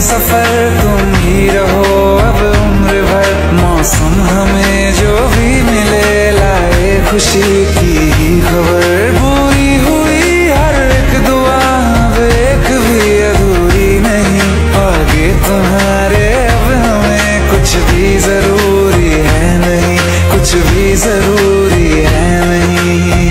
सफर तुम ही रहो अब उम्र भर। मौसम हमें जो भी मिले लाए खुशी की ही खबर। पूरी हुई हर एक दुआ अब एक भी अधूरी नहीं। आगे तुम्हारे अब हमें कुछ भी जरूरी है नहीं, कुछ भी जरूरी है नहीं।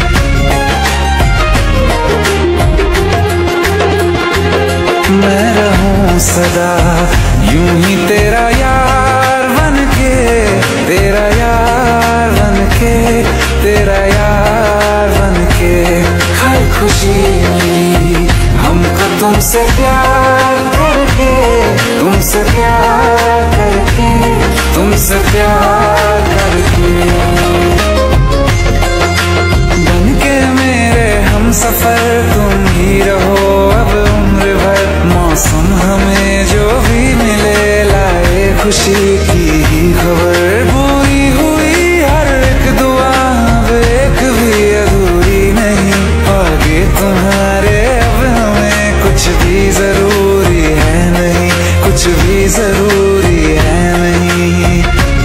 मैं रहूं सदा यूं ही तेरा यार बनके, तेरा यार बनके, तेरा यार बनके। हर खुशी मिली हमको तुमसे प्यार करके, तुमसे प्यार करके, तुमसे प्यार करके। बनके मेरे हम सफर तुम ही रहो अब उम्र भर। मौसम हमें जो भी मिले लाए खुशी की ही खबर। पूरी हुई हर एक दुआ अब एक भी अधूरी नहीं। आगे तुम्हारे अब हमें कुछ भी जरूरी है नहीं, कुछ भी जरूरी है नहीं।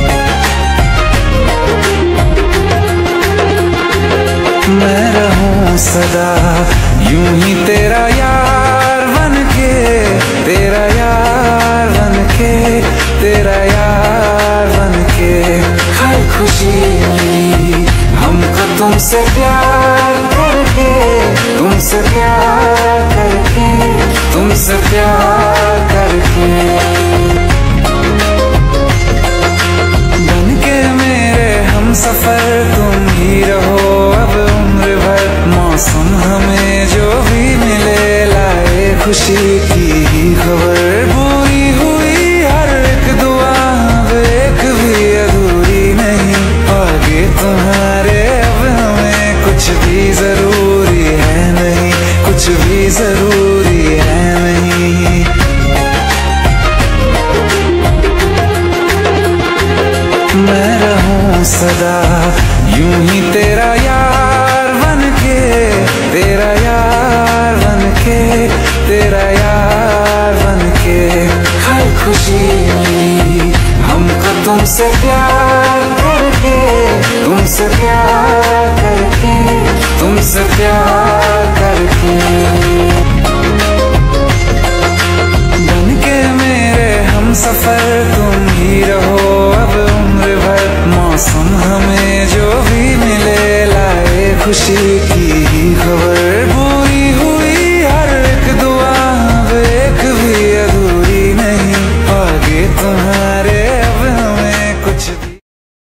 मैं रहूं सदा यूं ही तेरा यार बनके, तेरा यार बनके, तेरा यार बनके। हर खुशी मिली हमको तुमसे प्यार करके, तुमसे प्यार करके, तुमसे प्यार करके। बनके मेरे हम सफर तुम ही रहो अब उम्र भर। मौसम हमें जो भी मिले लाए खुशी की ही खबर। पूरी हुई हर एक दुआ अब एक भी अधूरी नहीं। आगे तुम्हारे अब हमें कुछ भी जरूरी है नहीं, कुछ भी जरूरी है नहीं। मैं रहूं सदा यूं ही तेरा यार बनके, तेरा यार बनके, तेरा यार बनके। हर खुशी मिली हमको तुमसे प्यार करके, तुमसे प्यार करके, तुमसे प्यार करके। बनके मेरे हम सफर तुम ही रहो अब उम्र भर। मौसम हमें जो भी मिले लाए खुशी